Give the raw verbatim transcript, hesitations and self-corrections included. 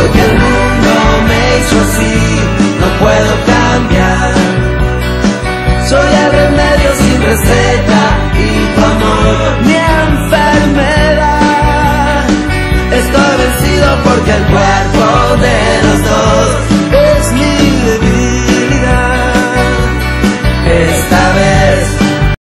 porque el mundo me hizo así, no puedo cambiar. Soy el remedio sin receta y tu amor.